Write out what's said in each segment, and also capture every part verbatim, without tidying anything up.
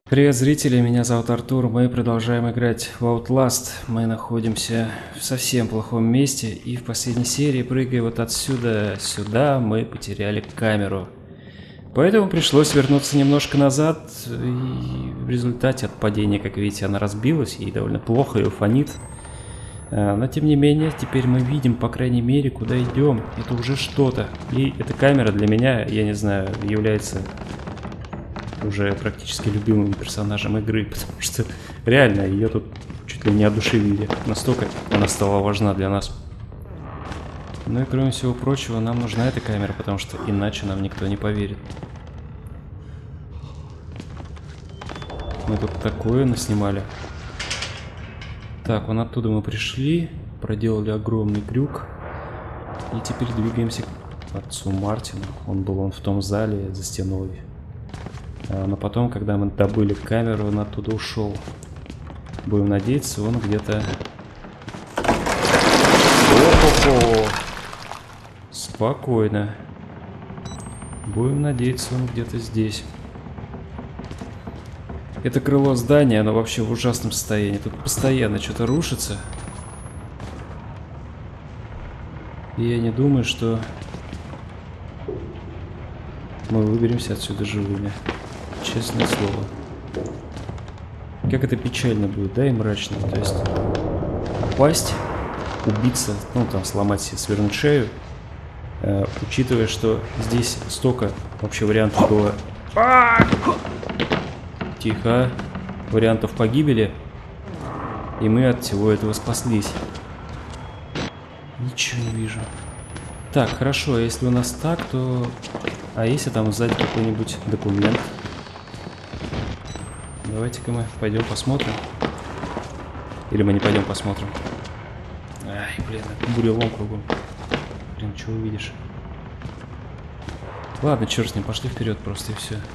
Привет, зрители, меня зовут Артур, мы продолжаем играть в Outlast. Мы находимся в совсем плохом месте, и в последней серии, прыгая вот отсюда сюда, мы потеряли камеру. Поэтому пришлось вернуться немножко назад, и в результате от падения, как видите, она разбилась, и довольно плохо ее фонит. Но тем не менее, теперь мы видим, по крайней мере, куда идем. Это уже что-то. И эта камера для меня, я не знаю, является уже практически любимым персонажем игры, потому что реально ее тут чуть ли не одушевили. Настолько она стала важна для нас. Ну и кроме всего прочего, нам нужна эта камера, потому что иначе нам никто не поверит. Мы тут такое наснимали. Так, вон оттуда мы пришли, проделали огромный крюк. И теперь двигаемся к отцу Мартину. Он был он в том зале за стеной. Но потом, когда мы добыли камеру, он оттуда ушел. Будем надеяться, он где-то... О-хо-хо! Спокойно. Будем надеяться, он где-то здесь. Это крыло здания, оно вообще в ужасном состоянии. Тут постоянно что-то рушится. И я не думаю, что мы выберемся отсюда живыми. Честное слово. Как это печально будет, да, и мрачно. То есть упасть, убиться, ну там сломать себе, свернуть шею, э, учитывая, что здесь столько вообще вариантов было. Тихо. Вариантов погибели. И мы от всего этого спаслись. Ничего не вижу. Так, хорошо, если у нас так, то... А если там сзади какой-нибудь документ? Давайте-ка мы пойдем посмотрим. Или мы не пойдем посмотрим. Ай, блин, бурелом кругом. Блин, что увидишь? Ладно, черт с ним, пошли вперед просто и все.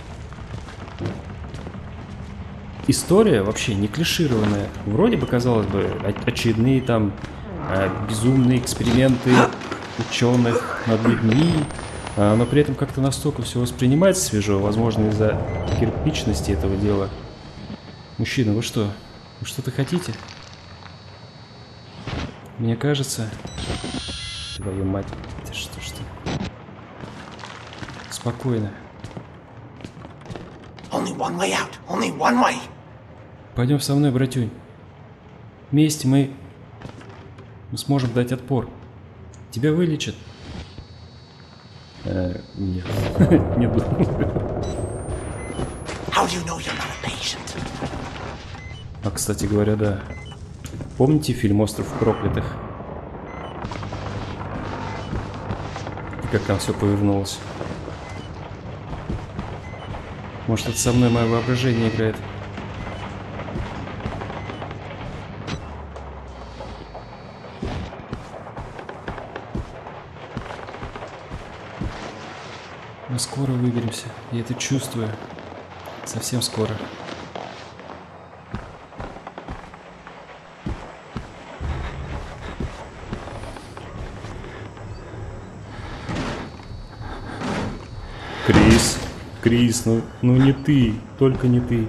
История вообще не клишированная. Вроде бы, казалось бы, очередные там э, безумные эксперименты ученых над людьми. Э, но при этом как-то настолько все воспринимается свежо, возможно, из-за кирпичности этого дела. Мужчина, вы что? Вы что-то хотите? Мне кажется... Твою мать, это что ж ты? Спокойно. Only one way out. Only one way. Пойдем со мной, братюнь. Вместе мы... Мы сможем дать отпор. Тебя вылечат. Э, нет. Не думаю. How do you know you're not a patient? А, кстати говоря, да. Помните фильм «Остров проклятых»? И как там все повернулось? Может, это со мной мое воображение играет? Мы скоро выберемся. Я это чувствую. Совсем скоро. Крис, Крис, ну, ну не ты, только не ты.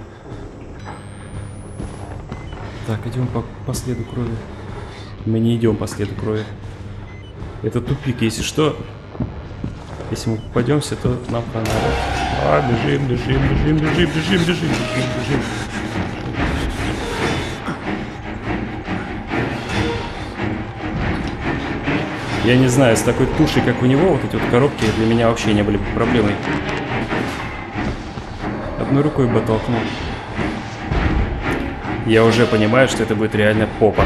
Так, идем по, по следу крови. Мы не идем по следу крови. Это тупик, если что. Если мы попадемся, то нам хана. А, бежим, бежим, бежим, бежим, бежим, бежим, бежим, бежим. Я не знаю, с такой тушей, как у него, вот эти вот коробки для меня вообще не были проблемой. Одной рукой бы толкнул. Я уже понимаю, что это будет реально попа.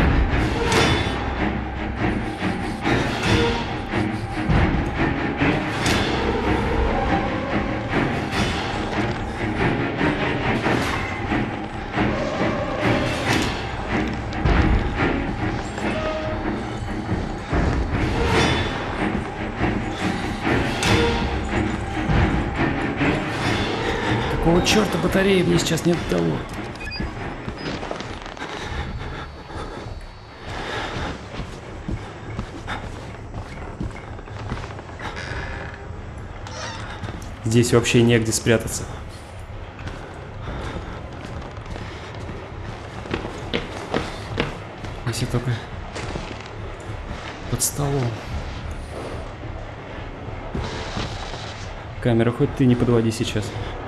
Какого черта батареи мне сейчас нет того? Здесь вообще негде спрятаться. если только под столом. Камера, хоть ты не подводи сейчас.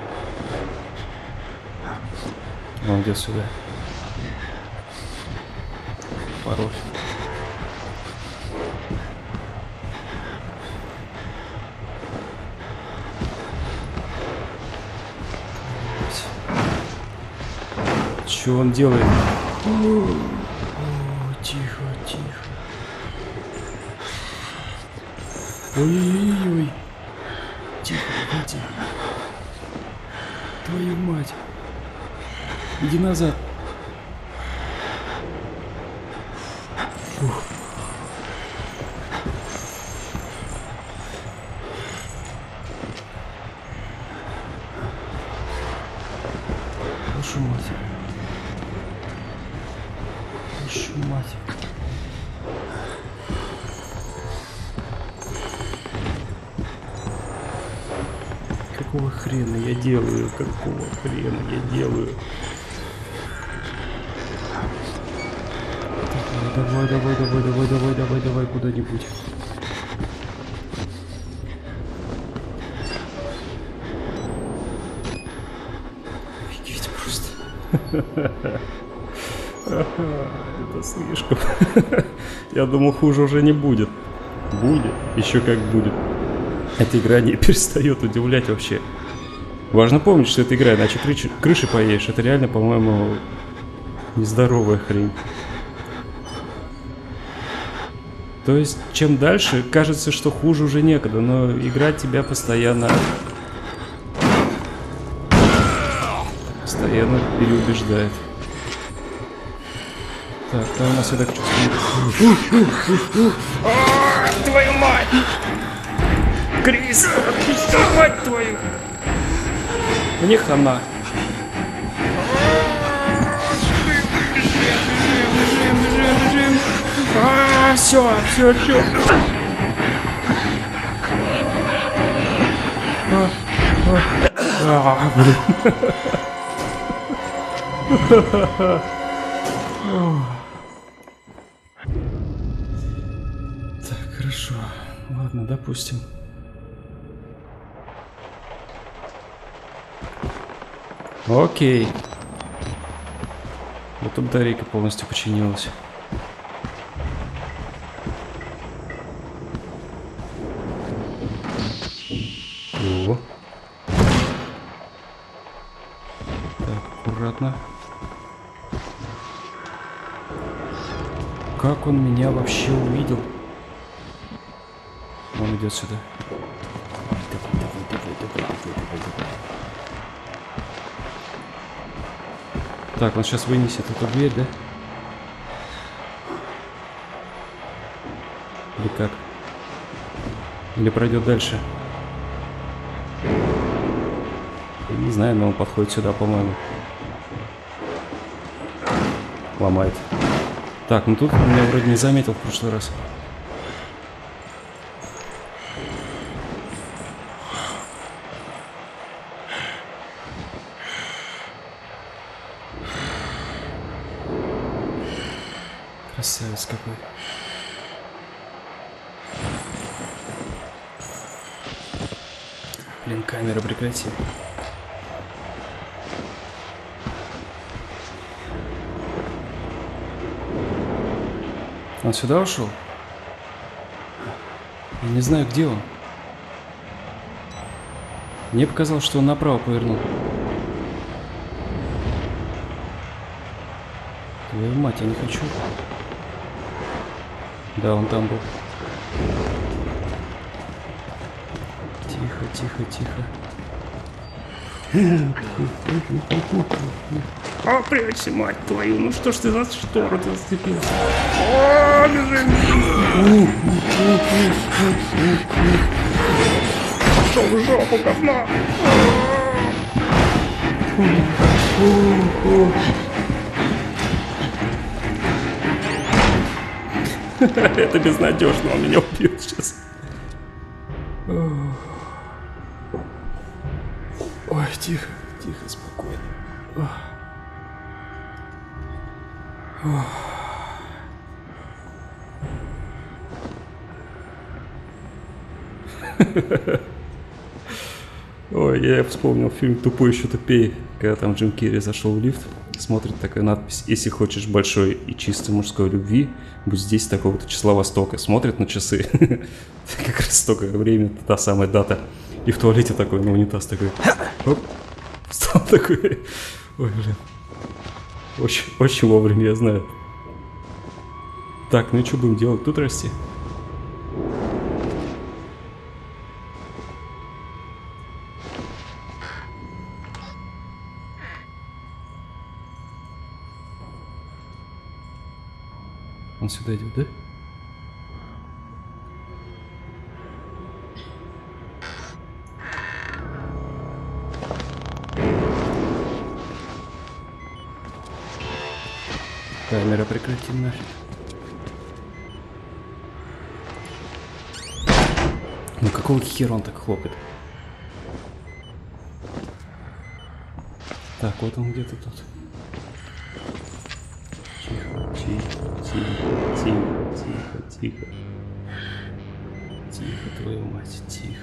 Он идет сюда. Пароль. Что он делает? О, о, тихо, тихо. Ой-ой-ой. Тихо, погоди. Твою мать. Иди назад. Фух. Вашу мать. Вашу мать. Какого хрена я делаю? Какого хрена я делаю? Давай, давай, давай, давай, давай, давай, давай куда-нибудь. Офигеть просто. Это слишком. Я думал, хуже уже не будет. Будет. Еще как будет. Эта игра не перестает удивлять вообще. Важно помнить, что эта игра, иначе крыши, крыши поедешь. Это реально, по-моему, нездоровая хрень. То есть, чем дальше, кажется, что хуже уже некогда, но игра тебя постоянно... Постоянно переубеждает. Так, там у нас это чувство. Твою мать! Крис, отпусти, мать твою! Мне хана. Бежим, бежим, бежим, бежим. А, все, все, все. А, а, а, блин. Так, хорошо. Ладно, допустим. Окей. Вот батарейка полностью починилась. О. Так, аккуратно. Как он меня вообще увидел? Он идет сюда. Так, он сейчас вынесет эту дверь, да? Или как? Или пройдет дальше? Не знаю, но он подходит сюда, по-моему. Ломает. Так, ну тут он меня вроде не заметил в прошлый раз. Красавец какой. Блин, камера, прекрати. Он сюда ушел? Я не знаю, где он. Мне показалось, что он направо повернул. Твою мать, я не хочу. Да, он там был. Тихо, тихо, тихо. А, прячься, мать твою, ну что ж ты за штору ты зацепился? О, бежим! Пошел в жопу, говно! Это безнадежно, он меня убьет сейчас. Ой, тихо, тихо, спокойно. Ой, я вспомнил фильм «Тупой еще тупее», когда там Джим Керри зашел в лифт, смотрит такая надпись: «Если хочешь большой и чистой мужской любви, будь здесь такого-то числа Востока». Смотрит на часы, как раз столько времени, та самая дата. И в туалете такой, на унитаз такой, оп, встал такой. Ой, блин. Очень, очень вовремя, я знаю. Так, ну и что будем делать? Тут расти? Он сюда идет, да? Камера, прекрати нафиг. Ну какого хера он так хлопает? Так, вот он где-то тут. Тихо, тихо, тихо, тихо, тихо, тихо. Тихо, твою мать, тихо.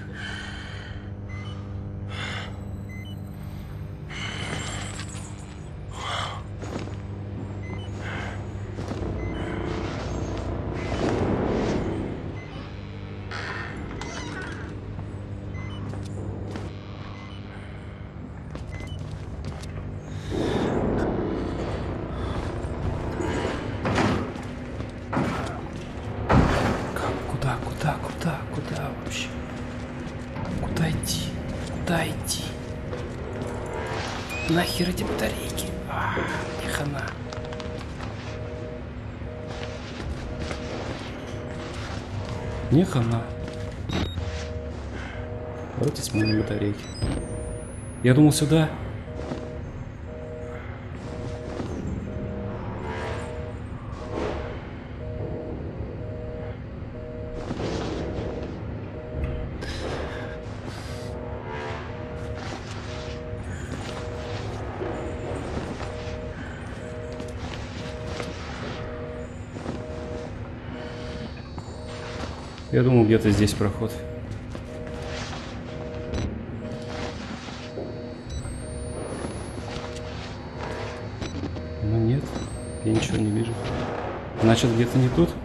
Куда, куда, куда, куда вообще? Куда идти? Куда идти? Нахер эти батарейки? А, ни хана. Ни хана. Давайте сменим батарейки. Я думал сюда. Я думал, где-то здесь проход. Но нет, я ничего не вижу. Значит, где-то не тут?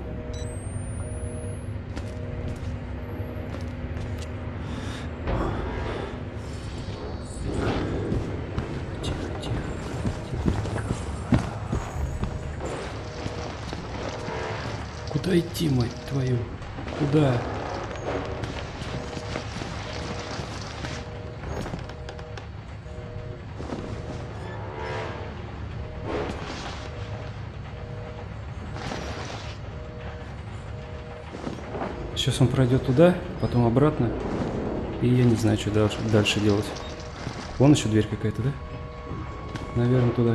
Тихо, тихо, тихо. Куда идти, мать твою? Куда? Сейчас он пройдет туда, потом обратно. И я не знаю, что дальше, дальше делать. Вон еще дверь какая-то, да? Наверное, туда.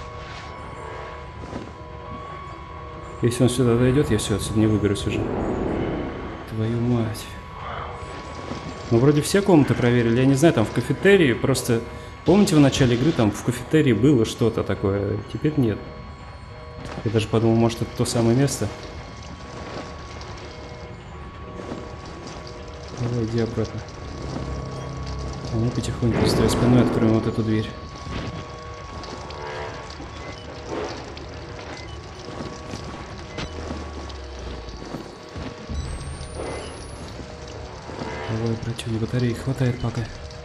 Если он сюда дойдет, я все отсюда не выберусь уже. Твою мать. Ну, вроде все комнаты проверили. Я не знаю, там в кафетерии просто... Помните, в начале игры там в кафетерии было что-то такое? Теперь нет. Я даже подумал, может, это то самое место. Давай, иди обратно. А мы потихоньку с твоей спиной откроем вот эту дверь. Давай, братюги, батареи хватает пока.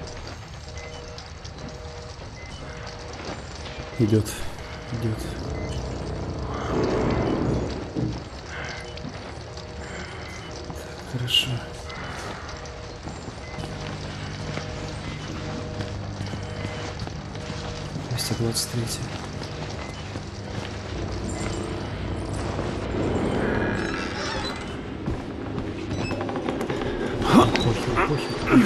Идет, идет. Так, хорошо. двести двадцать три. Похер, похер.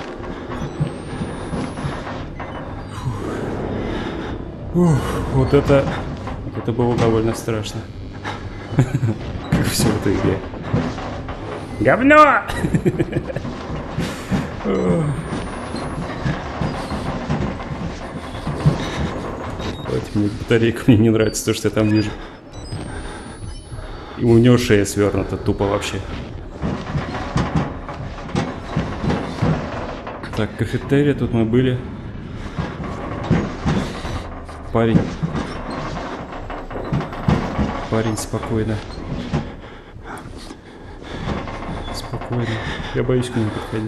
Ух, вот это, вот это было довольно страшно. Как все в этой игре. Говно! Давайте мне батарейка, мне не нравится то, что я там вижу. И у него шея свернута, тупо вообще. Так, кафетерия, тут мы были. Парень. Парень, спокойно. Спокойно. Я боюсь к нему подходить.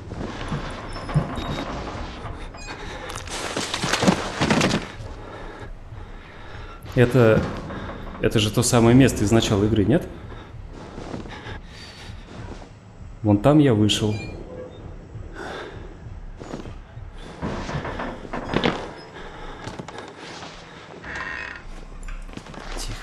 Это... Это же то самое место из начала игры, нет? Вон там я вышел. Тихо.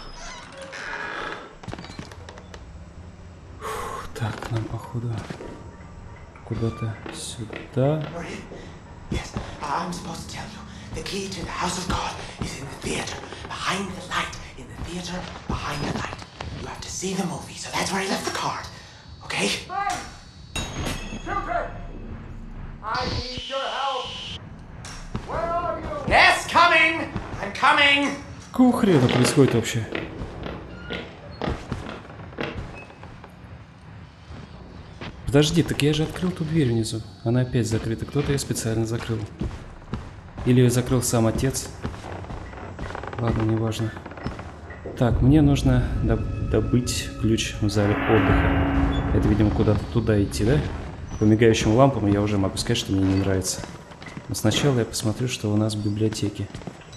Фух, так, нам походу куда-то сюда. Yes, I'm supposed to tell you. The key to the house of God is in the theater, behind the light. In the theater, behind the light. You have to see the movie, so that's where I left the card. Okay? Hey! Children! I need your help! Where are you? Yes, coming! I'm coming! Какого хрена происходит вообще? Подожди, так я же открыл ту дверь внизу. Она опять закрыта. Кто-то ее специально закрыл. Или ее закрыл сам отец. Ладно, неважно. Так, мне нужно доб- добыть ключ в зале отдыха. Это, видимо, куда-то туда идти, да? По мигающим лампам я уже могу сказать, что мне не нравится. Но сначала я посмотрю, что у нас в библиотеке.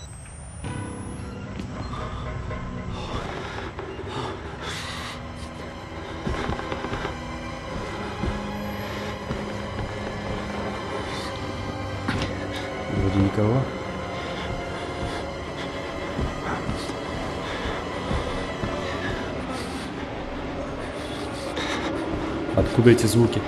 Вроде никого. Откуда эти звуки?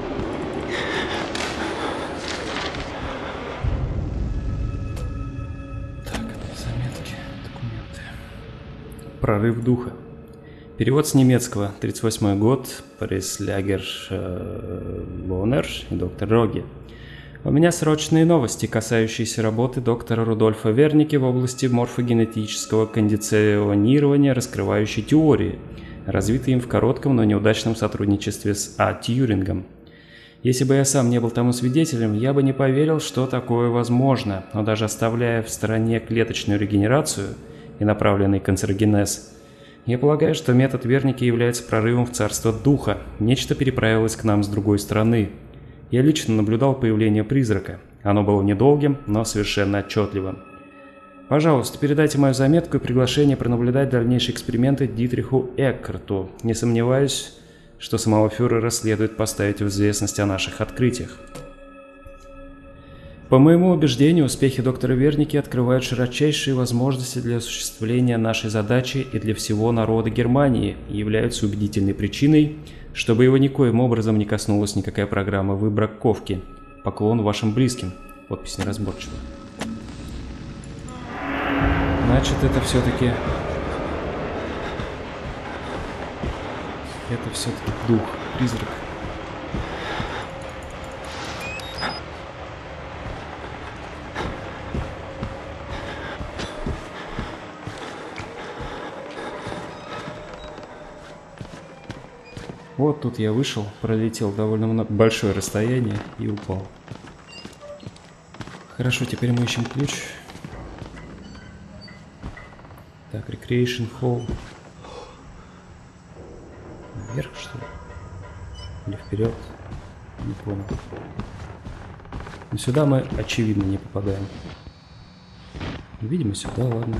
Так, заметки, документы. Прорыв духа. Перевод с немецкого. тридцать восьмой год. Преслягер э, Лонер и доктор Роги. У меня срочные новости, касающиеся работы доктора Рудольфа Верники в области морфогенетического кондиционирования раскрывающей теории, развитый им в коротком, но неудачном сотрудничестве с А. Тьюрингом. Если бы я сам не был тому свидетелем, я бы не поверил, что такое возможно, но даже оставляя в стороне клеточную регенерацию и направленный канцерогенез, я полагаю, что метод Верники является прорывом в царство духа, нечто переправилось к нам с другой стороны. Я лично наблюдал появление призрака, оно было недолгим, но совершенно отчетливым. Пожалуйста, передайте мою заметку и приглашение пронаблюдать дальнейшие эксперименты Дитриху Эккарту. Не сомневаюсь, что самого фюрера следует поставить в известность о наших открытиях. По моему убеждению, успехи доктора Верники открывают широчайшие возможности для осуществления нашей задачи и для всего народа Германии и являются убедительной причиной, чтобы его никоим образом не коснулась никакая программа выбраковки. Поклон вашим близким. Подпись неразборчива. Значит, это все-таки... Это все-таки дух, призрак. Вот тут я вышел, пролетел довольно много, большое расстояние и упал. Хорошо, теперь мы ищем ключ. Так, Recreation Hall. Наверх, что ли? Или вперед? Не понял. Но сюда мы, очевидно, не попадаем. Видимо, сюда, ладно.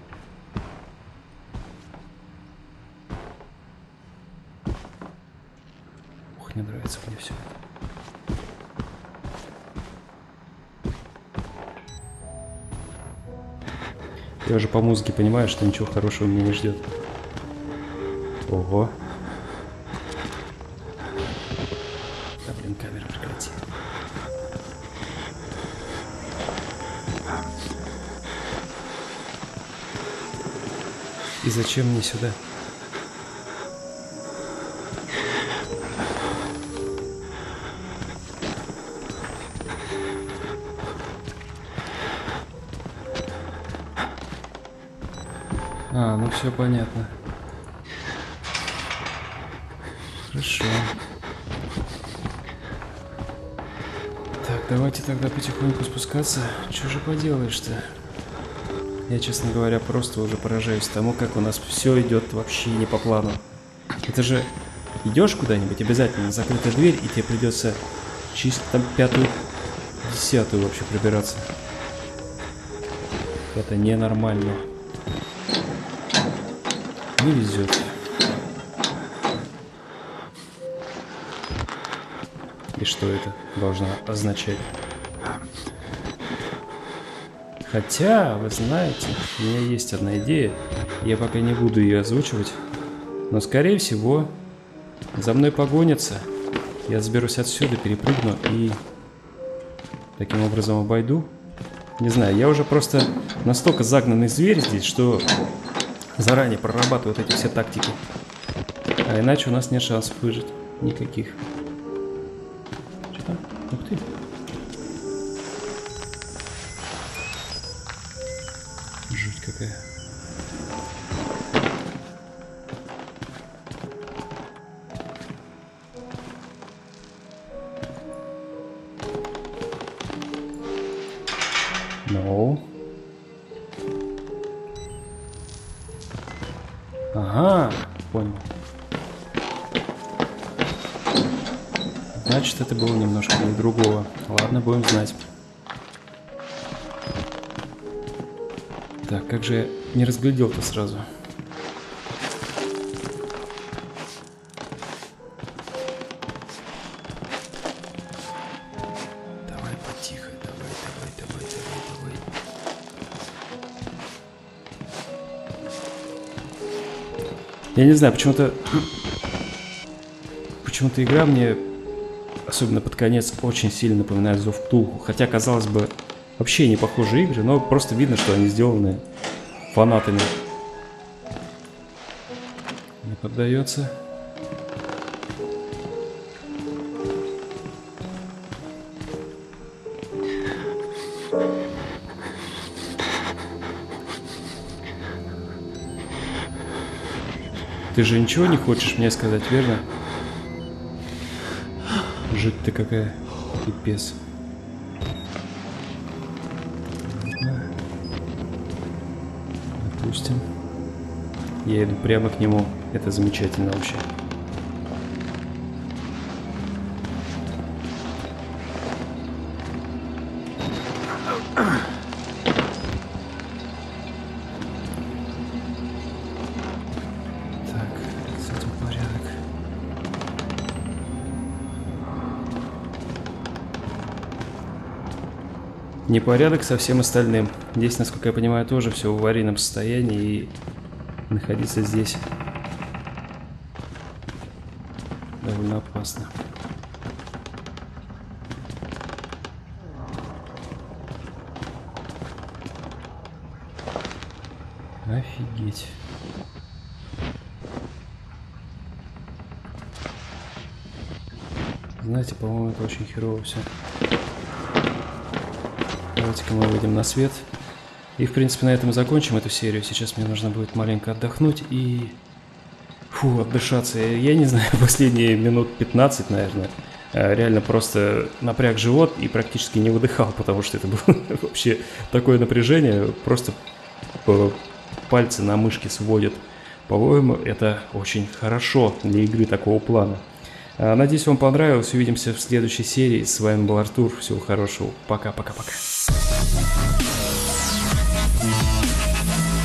Ух, не нравится мне все это. Я уже по музыке понимаю, что ничего хорошего меня не ждет. Ого. Да, блин, камера прекрати. И зачем мне сюда? А, ну все понятно. Хорошо. Давайте тогда потихоньку спускаться. Что же поделаешь-то? Я, честно говоря, просто уже поражаюсь тому, как у нас все идет вообще не по плану. Это же идешь куда-нибудь, обязательно закрытая дверь, и тебе придется чисто там пятую, десятую вообще пробираться. Это ненормально. Не везет. И что это должно означать? Хотя, вы знаете, у меня есть одна идея. Я пока не буду ее озвучивать. Но, скорее всего, за мной погонятся. Я сберусь отсюда, перепрыгну и таким образом обойду. Не знаю, я уже просто настолько загнанный зверь здесь, что заранее прорабатываю вот эти все тактики. А иначе у нас нет шансов выжить. Никаких. Что там? Ух ты. Жуть какая. No. Ага, понял. Значит, это было немножко не другого. Ладно, будем знать. Так, как же я не разглядел-то сразу? Давай потихо, давай, давай, давай, давай, давай. Я не знаю, почему-то... Почему-то игра мне, особенно под конец, очень сильно напоминает Зов Ктулху. Хотя, казалось бы, вообще не похожие игры, но просто видно, что они сделаны фанатами. Не поддается. Ты же ничего не хочешь мне сказать, верно? Жуть ты какая, пипец. Допустим. Я иду прямо к нему. Это замечательно вообще. Непорядок со всем остальным. Здесь, насколько я понимаю, тоже все в аварийном состоянии, и находиться здесь довольно опасно. Офигеть. Знаете, по-моему, это очень херово все. Давайте-ка мы выйдем на свет. И, в принципе, на этом закончим эту серию. Сейчас мне нужно будет маленько отдохнуть и... Фу, отдышаться. Я не знаю, последние минут пятнадцать, наверное, реально просто напряг живот и практически не выдыхал, потому что это было вообще такое напряжение. Просто пальцы на мышке сводят. По-моему, это очень хорошо для игры такого плана. Надеюсь, вам понравилось. Увидимся в следующей серии. С вами был Артур. Всего хорошего. Пока-пока-пока.